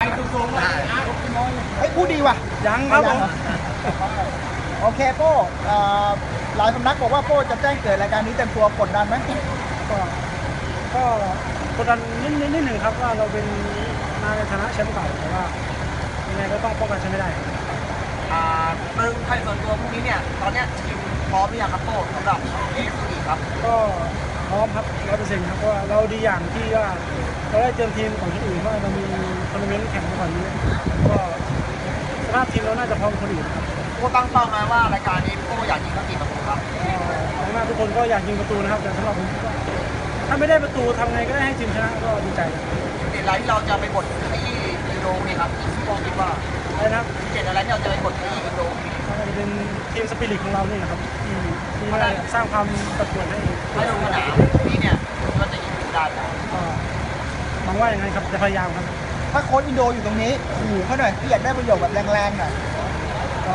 เฮ้ยพูดดีว่ะยังครับผมโอเคโป้หลายสำนักบอกว่าโป้จะแจ้งเกิดรายการนี้เต็มตัวกดดันไหมก็กดดันนิดหนึ่งครับว่าเราเป็นมาในฐานะแชมป์เก่าแต่ว่ายังไงก็ต้องป้องกันแชมป์ไม่ได้ตึงไทยส่วนตัวพวกนี้เนี่ยตอนนี้ทีมพร้อมหรือยังครับโป้สำหรับเอฟซีครับก็พร้อมครับ100%ครับเพราะว่าเราดีอย่างที่ว่าเราได้เตรียมทีมของที่อื่นว่าเรามีทัวร์นาเมนต์แข่งมาก่อนนี้ก็สภาพทีมเราน่าจะพร้อมคนอื่นครับโป้ตั้งเป้าหมายว่ารายการนี้โป้อยากยิงสักกี่ประตูครับหน้าทุกคนก็อยากยิงประตูนะครับแต่สำหรับผมถ้าไม่ได้ประตูทำไงก็ได้ให้ทีมชนะก็ดีใจเด็ดอะไรที่เราจะไปบดที่อินโดนี่ครับโป้คิดว่าอะไรนะเด็ดอะไรที่เราจะไปบดที่อินโดจะเป็นทีมสปิริตของเราเนี่ยครับที่ได้สร้างความตัดส่วนให้ลงสนามนี่เนี่ยก็จะยิงได้ก็หวังว่าอย่างไรครับจะพยายามครับถ้าโค้ชอินโดอยู่ตรงนี้ขู่เขาหน่อยที่อยากได้ประโยชน์แบบแรงๆหน่อยก็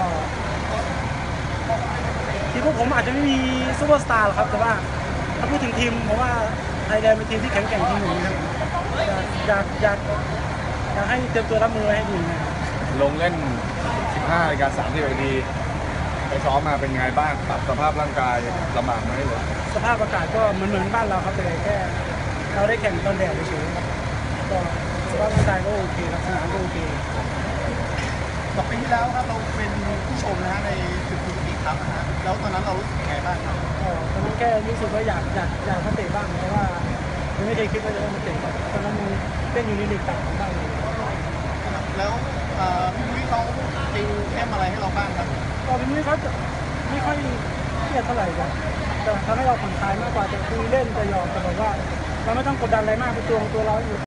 ทีมพวกผมอาจจะไม่มีซูเปอร์สตาร์หรอกครับแต่ว่าถ้าพูดถึงทีมผมว่าไทยแลนด์เป็นทีมที่แข็งแกร่งทีมหนึ่งครับอยากให้เตรียมตัวรับมือให้ดีนะลงเล่น 15:30 นาทีไปซ้อมมาเป็นไงบ้างปรับสภาพร่างกายลำบากไหมหรือสภาพอากาศก็เหมือนบ้านเราครับแต่แค่เราได้แข่งตอนแดดเฉยๆก็สภาพร่างกายก็โอเคครับสนามก็โอเคต่อปีที่แล้วครับเราเป็นผู้ชมนะฮะในศึกซูซูกิครับนะฮะแล้วตอนนั้นเรารู้สึกยังไงบ้างครับตอนนั้นแค่รู้สึกว่าอยากมาเตะบ้างเพราะว่าไม่เคยคิดว่าจะได้มาเตะตอนนั้นเต้นอยู่ในลีกต่างของบ้านเลยแล้วพี่มุ้ยเขาติวเข้มอะไรให้เราบ้างครับก็พี่มุ้ยเขาจะไม่ค่อยเครียดเท่าไหร่ครับแต่ทำให้เราผ่อนคลายมากกว่าจะคุยเล่นจะหยอกแต่บอกว่าเราไม่ต้องกดดันอะไรมากเป็นตัวของตัวเราอยู่